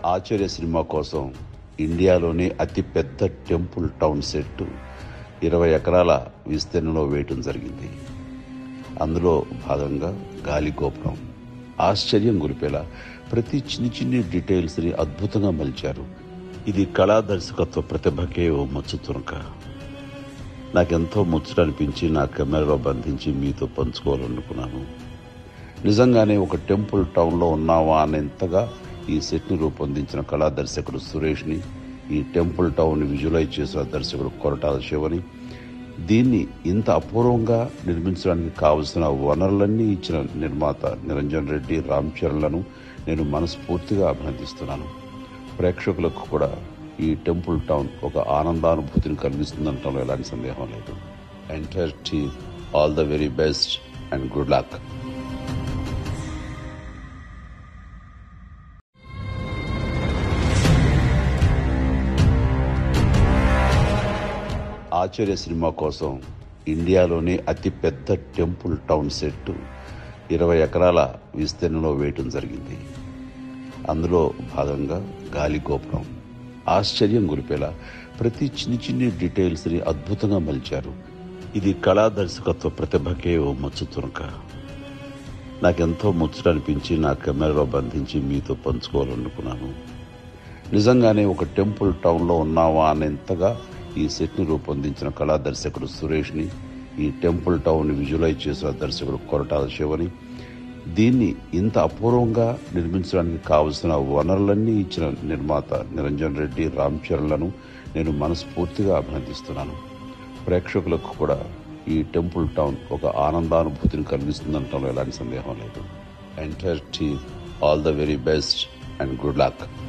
ఆచార్య cinema కోసం ఇండియాలోనే అతిపెద్ద టెంపుల్ టౌన్ సెట్ 20 ఎకరాల విస్తీర్ణంలో వేయటం జరిగింది. అందులో భాగంగా గాలి గోపురం ఆశ్చర్యం గురిపేలా ప్రతి చిన్ని డీటెయిల్స్ని అద్భుతంగా మలిచారు. ఇది కళా దర్శకత్వ ప్రతిభకే ఓ మచ్చు తునక. నాకెంతో ముచ్చట అనిపించి నా కెమెరాలో బంధించి మీతో పంచుకోవాలనుకున్నాను. నిజంగానే ఒక టెంపుల్ టౌన్లో ఉన్నావా అనేంతగా ఈ సెట్ని రూపొందించిన కళా దర్శకుడు సురేష్ని, ఈ టెంపుల్ టౌన్ని విజువలైజ్ చేసిన దర్శకుడు కొరటాల శివని, దీన్ని ఇంత అపూర్వంగా నిర్మించడానికి కావలసిన వనరులన్నీ ఇచ్చిన నిర్మాత నిరంజన్ రెడ్డి, రామ్ చరణ్లను నేను మనస్ఫూర్తిగా అభినందిస్తున్నాను. ప్రేక్షకులకు కూడా ఈ టెంపుల్ టౌన్ ఒక ఆనందానుభూతిని కలిగిస్తుందంటంలో ఎలాంటి సందేహం లేదు. Entire team all the very best and good luck. Acharya cinema కోసం ఇండియాలోనే అతిపెద్ద టెంపుల్ టౌన్ సెట్ 20 ఎకరాల విస్తీర్ణంలో వేయటం జరిగింది. అందులో భాగంగా గాలి గోపురం ఆశ్చర్యం గురిపేలా ప్రతి చిన్ని డీటెయిల్స్ని అద్భుతంగా మలిచారు. ఇది కళా దర్శకత్వ ప్రతిభకే ఓ మచ్చు తునక. నాకెంతో ముచ్చట అనిపించి నా కెమెరాలో బంధించి మీతో పంచుకోవాలనుకున్నాను. నిజంగానే ఒక టెంపుల్ టౌన్లో ఉన్నావా అనేంతగా ఈ సెట్ని రూపొందించిన కళా దర్శకుడు సురేష్ని, ఈ టెంపుల్ టౌన్ని విజువలైజ్ చేసిన దర్శకుడు కొరటాల శివని, దీన్ని ఇంత అపూర్వంగా నిర్మించడానికి కావలసిన వనరులన్నీ ఇచ్చిన నిర్మాత నిరంజన్ రెడ్డి, రామ్ చరణ్లను నేను మనస్ఫూర్తిగా అభినందిస్తున్నాను. ప్రేక్షకులకు కూడా ఈ టెంపుల్ టౌన్ ఒక ఆనందానుభూతిని కలిగిస్తుందంటంలో ఎలాంటి సందేహం లేదు. Entire team all the very best and good luck.